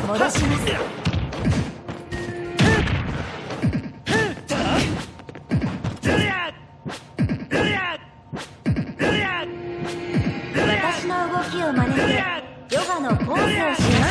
戻します。私の動きを真似てヨガのポーズをします。